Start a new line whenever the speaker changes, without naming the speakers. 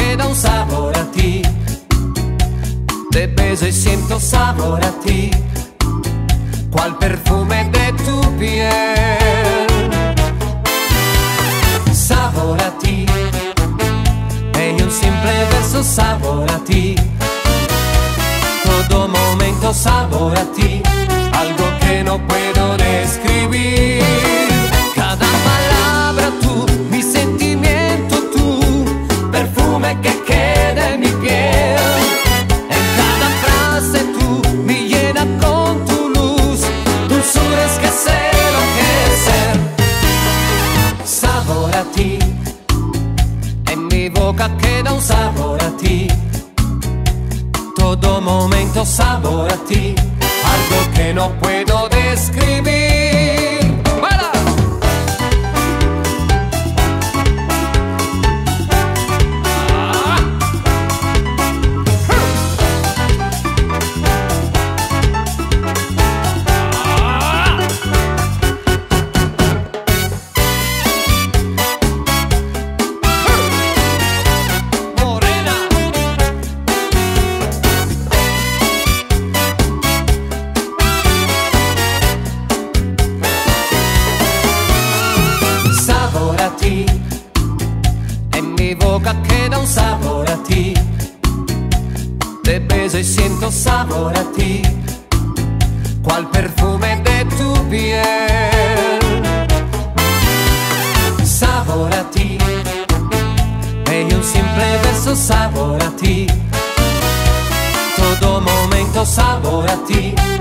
que da un sabor a ti. Te beso y siento sabor a ti, cual perfume de tu piel. Sabor a ti, e un simple verso sabor a ti. Todo momento sabor a ti, algo que no puedo describir. Cada palabra tú, mi sentimiento tú, perfume que queda en mi piel. En cada frase tú me llena con tu luz, dulzuras que sé lo que es ser. Sabor a ti, en mi boca queda un sabor a ti. Todo momento sabor a ti, algo que no puedo describir. ¡Para! En mi boca queda un sabor a ti. Te beso y siento sabor a ti, cual perfume de tu piel. Sabor a ti, e un simple verso sabor a ti. Todo momento sabor a ti.